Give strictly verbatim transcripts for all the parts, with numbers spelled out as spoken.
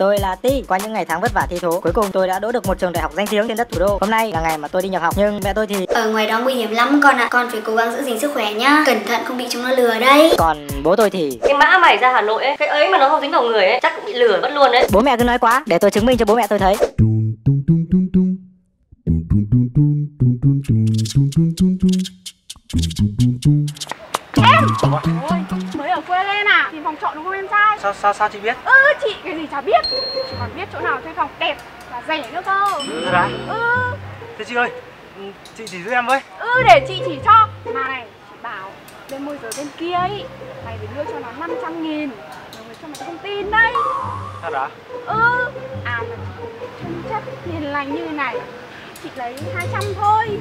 Tôi là Ti. Qua những ngày tháng vất vả thi thố, cuối cùng tôi đã đỗ được một trường đại học danh tiếng trên đất thủ đô. Hôm nay là ngày mà tôi đi nhập học, nhưng mẹ tôi thì ở ngoài đó nguy hiểm lắm con ạ. Con phải cố gắng giữ gìn sức khỏe nhá. Cẩn thận không bị chúng nó lừa đấy. Còn bố tôi thì cái mã mày ra Hà Nội ấy, cái ấy mà nó không dính vào người ấy, chắc cũng bị lừa mất luôn đấy. bố mẹ cứ nói quá, để tôi chứng minh cho bố mẹ tôi thấy. Em! Ôi, mới ở quê lên à? Tìm phòng trọ đúng không em trai? Sao sao sao chị biết? Ừ, chị cái gì chả biết. Chị còn biết chỗ nào thuê phòng đẹp và rẻ nữa cơ. Thật à? Ừ. Thế chị ơi, chị chỉ giúp em với. Ừ, để chị chỉ cho. Mà này, chị bảo bên môi giới bên kia ấy, mày phải đưa cho nó năm trăm nghìn. Nhiều người cho mày không tin đấy. Thật à? Ừ. À mà chân chất hiền lành như này, chị lấy hai trăm thôi.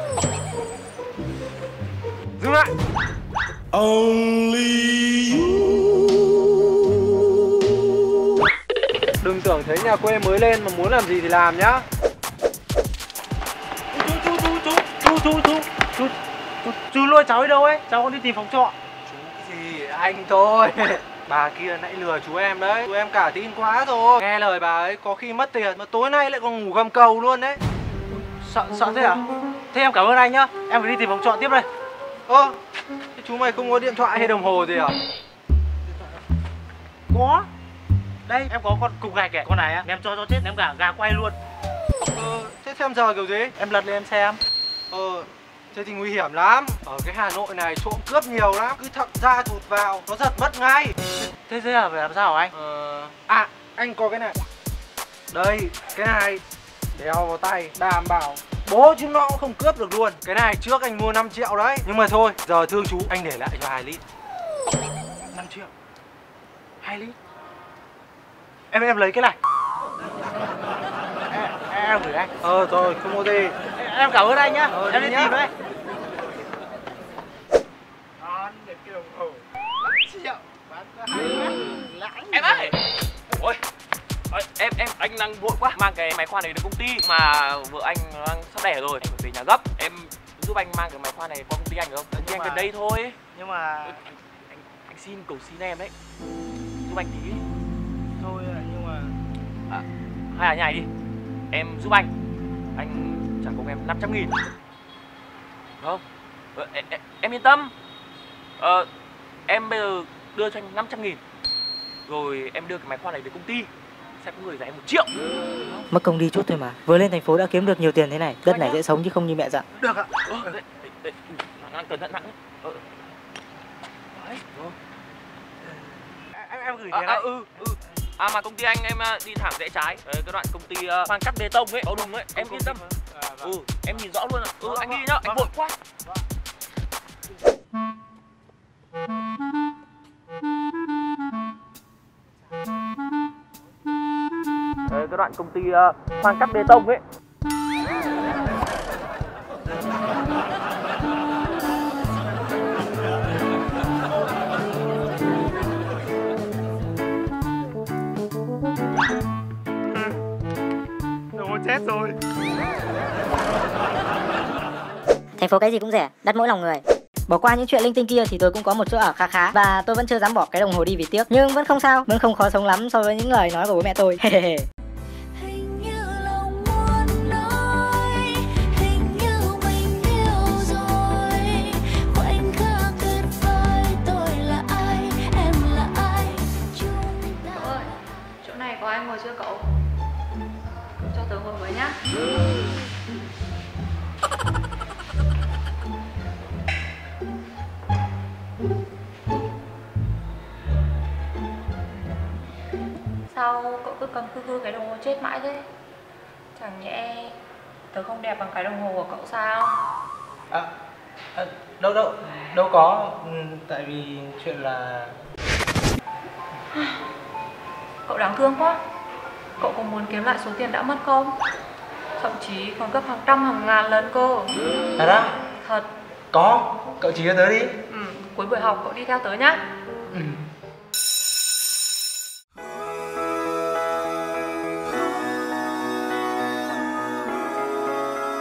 Dừng lại. Only you. Đừng tưởng thấy nhà quê mới lên mà muốn làm gì thì làm nhá. Chú chú chú chú chú chú chú chú chú chú lôi cháu đi đâu ấy? Cháu còn đi tìm phòng trọ. Chú cái gì, anh thôi. Bà kia nãy lừa chú em đấy. Chú em cả tin quá rồi. Nghe lời bà ấy có khi mất tiền mà tối nay lại còn ngủ gầm cầu luôn đấy. Sợ sợ thế à? Thế em cảm ơn anh nhá. Em phải đi tìm phòng trọ tiếp đây. Ơ, thế chú mày không có điện thoại hay đồng hồ gì à? Có. Đây, em có con cục gạch kìa. Con này á, em cho cho chết, em cả gà quay luôn. Ờ, thế xem giờ kiểu gì? Em lật lên em xem. Ờ, thế thì nguy hiểm lắm. Ở cái Hà Nội này trộm cướp nhiều lắm. Cứ thậm ra thụt vào, nó giật mất ngay. Thế thế là phải làm sao hả anh? Ờ, à, anh có cái này. Đây, cái này đeo vào tay, đảm bảo bố chúng nó cũng không cướp được luôn. Cái này trước anh mua năm triệu đấy. Nhưng mà thôi, giờ thương chú, anh để lại cho hai lít. năm triệu hai lít. Em em lấy cái này. Em, em gửi anh. Ờ rồi, không có gì. Em, em cảm ơn anh nhá. Ờ, em đi tìm đây. Em ơi. Ôi. Ôi, em em anh đang vội quá, mang cái máy khoan này đến công ty mà vợ anh đang sắp đẻ rồi, anh phải về nhà gấp. Em giúp anh mang cái máy khoan này qua công ty anh được không? Công ty anh gần đây thôi. Nhưng mà anh, anh, anh xin cầu xin em đấy, giúp anh tí. Thôi nhưng mà à, hay là như này đi, em giúp anh, anh trả công em năm trăm nghìn, được không? Ờ, em, em, em yên tâm. Ờ, em bây giờ đưa cho anh năm trăm nghìn, rồi em đưa cái máy khoan này về công ty, sẽ có người giá em một triệu. Mất công đi chút thôi mà, vừa lên thành phố đã kiếm được nhiều tiền thế này. Đất này dễ sống chứ không như mẹ dặn. được ạ. Ờ, đây, đây, đây, nặng, cẩn thận nặng. Ờ. Đấy, rồi. Em em gửi À, tiền à, đấy. ừ, ừ. À mà công ty anh em đi thẳng rẽ trái, đấy, cái đoạn công ty uh, khoan cắt bê tông ấy, có đúng ấy, em yên tâm. À, vâng. Ừ, em nhìn rõ luôn rồi. Ừ, Vâng, anh đi vâng, nhá, vâng. anh vội quá. Đấy, cái đoạn công ty uh, khoan cắt bê tông ấy. Rồi chết rồi. Thành phố cái gì cũng rẻ, đắt mỗi lòng người. Bỏ qua những chuyện linh tinh kia thì tôi cũng có một chỗ ở khá khá, và tôi vẫn chưa dám bỏ cái đồng hồ đi vì tiếc. Nhưng vẫn không sao, vẫn không khó sống lắm so với những lời nói của bố mẹ tôi. Chỗ này có ai ngồi chưa cậu? Cậu cho tớ ngồi với nhá. Sao cậu cứ cầm khư khư cái đồng hồ chết mãi thế? Chẳng nhẽ tớ không đẹp bằng cái đồng hồ của cậu sao? À, à, đâu đâu đâu có. Ừ, tại vì chuyện là Cậu đáng thương quá. Cậu có muốn kiếm lại số tiền đã mất không? Thậm chí còn gấp hàng trăm hàng ngàn lần cơ. thật á? Thật. Có, cậu chỉ cho tớ đi. Ừ, cuối buổi học cậu đi theo tớ nhá. Ừ.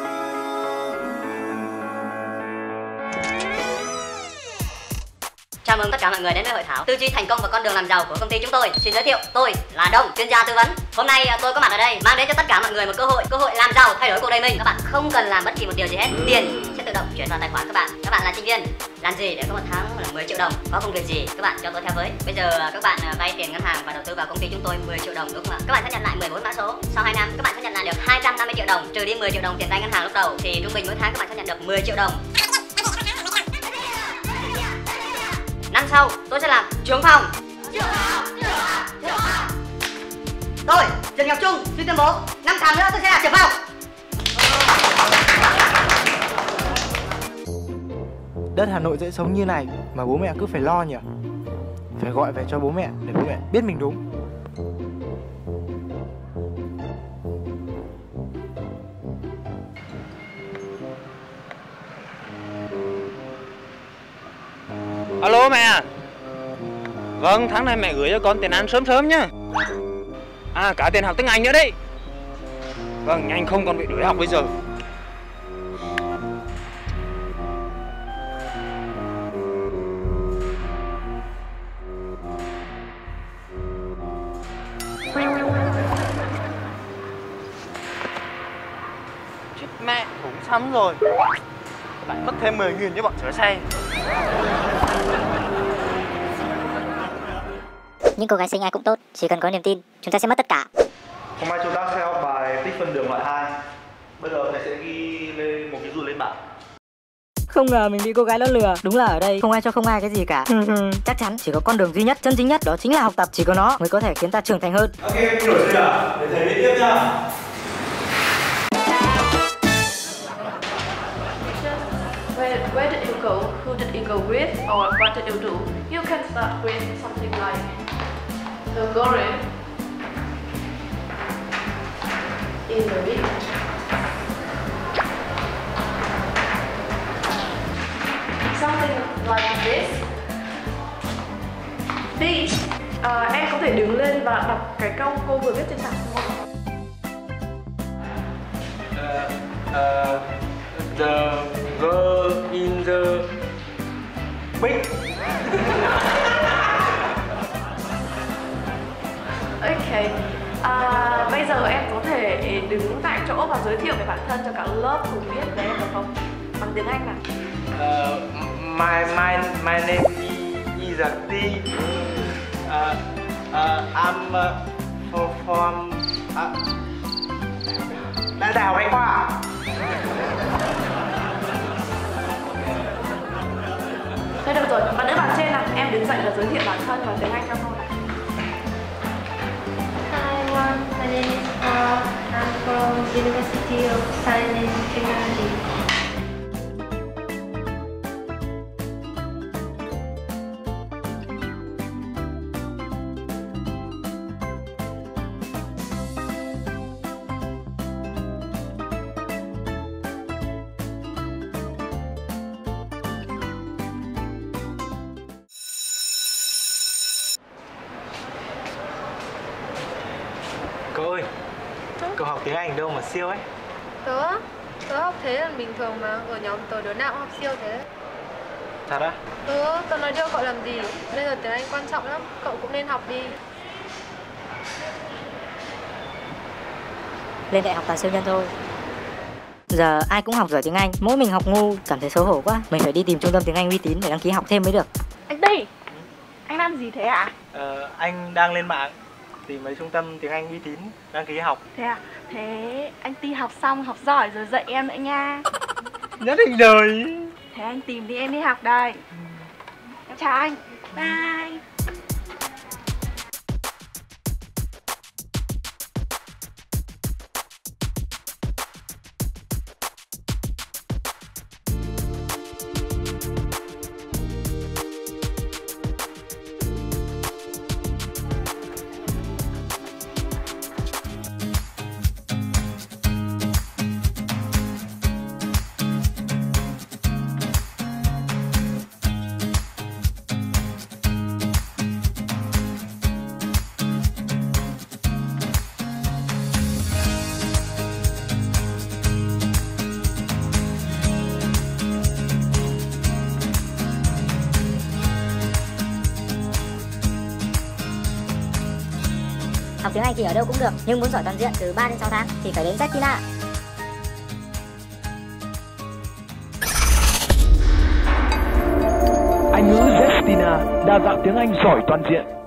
Chào Chào mừng tất cả mọi người đến với hội thảo tư duy thành công và con đường làm giàu của công ty chúng tôi. Xin giới thiệu, tôi là Đông, chuyên gia tư vấn. Hôm nay tôi có mặt ở đây mang đến cho tất cả mọi người một cơ hội, cơ hội làm giàu, thay đổi cuộc đời mình. Các bạn không cần làm bất kỳ một điều gì hết, tiền sẽ tự động chuyển vào tài khoản các bạn. Các bạn là sinh viên, làm gì để có một tháng là mười triệu đồng? Có công việc gì? Các bạn cho tôi theo với. Bây giờ các bạn vay tiền ngân hàng và đầu tư vào công ty chúng tôi mười triệu đồng, đúng không ạ? Các bạn sẽ nhận lại mười bốn mã số. Sau hai năm các bạn sẽ nhận lại được hai trăm năm mươi triệu đồng, trừ đi mười triệu đồng tiền vay ngân hàng lúc đầu thì trung bình mỗi tháng các bạn sẽ nhận được mười triệu đồng. Năm sau tôi sẽ làm trưởng phòng. Tôi, Trần Ngọc Trung, xin tuyên bố năm tháng nữa tôi sẽ là trưởng phòng. Đất Hà Nội dễ sống như này mà bố mẹ cứ phải lo nhỉ? Phải gọi về cho bố mẹ để bố mẹ biết mình đúng. Alo mẹ. Vâng, tháng này mẹ gửi cho con tiền ăn sớm sớm nhá. À, cả tiền học tiếng Anh nữa đấy. Vâng, nhanh không con bị đuổi học bây giờ. Chết mẹ, cũng sắm rồi. Lại mất thêm mười nghìn cho bọn sửa xe. Những cô gái xinh ai cũng tốt, chỉ cần có niềm tin, chúng ta sẽ mất tất cả. Hôm nay chúng ta sẽ học bài tích phân đường loại hai. Bây giờ thầy sẽ ghi lên một cái dùi lên bảng. Không ngờ mình bị cô gái đó lừa. Đúng là ở đây không ai cho không ai cái gì cả. Chắc chắn chỉ có con đường duy nhất, chân chính nhất, đó chính là học tập. Chỉ có nó mới có thể khiến ta trưởng thành hơn. Ok, đổi chưa ạ? Để thầy viết tiếp nha. Where, where did you go? Who did you go with? Or what did you do? You can start with something like the gorilla in the beach. Something like this. Beach. À, em có thể đứng lên và đọc cái câu cô vừa viết trên bảng không? Uh, uh, the girl in the beach. Ok. À, bây giờ em có thể đứng tại chỗ và giới thiệu về bản thân cho cả lớp cùng biết đấy em được không? Bằng tiếng Anh nào. Uh, my my my name is a T. Uh, uh, I'm uh, from from uh, Đại học Bách Khoa. Thế được rồi, bạn nữ bạn trên nào, em đứng dậy và giới thiệu bản thân bằng tiếng Anh cho cô nào. Hi everyone, my name is Paul. I'm from University of Science and Technology. Cậu ơi, cậu học tiếng Anh đâu mà siêu ấy? Tớ, tớ học thế là bình thường mà, ở nhóm tớ đứa nào cũng học siêu thế. Thật á? Ừ, tớ nói đâu cậu làm gì, bây giờ tiếng Anh quan trọng lắm, cậu cũng nên học đi. Lên đại học toàn siêu nhân thôi. Giờ ai cũng học giỏi tiếng Anh, mỗi mình học ngu, cảm thấy xấu hổ quá. Mình phải đi tìm trung tâm tiếng Anh uy tín để đăng ký học thêm mới được. Anh Ti, anh làm gì thế ạ? Ờ, anh đang lên mạng tìm mấy trung tâm tiếng Anh uy tín đăng ký học. Thế à? Thế anh Ti học xong, học giỏi rồi dạy em nữa nha. Nhất định rồi. Thế anh tìm đi, em đi học đây. Em chào anh. Bye. học tiếng Anh thì ở đâu cũng được, nhưng muốn giỏi toàn diện từ ba đến sáu tháng thì phải đến Zestina. Anh ngữ Zestina, đào tạo tiếng Anh giỏi toàn diện.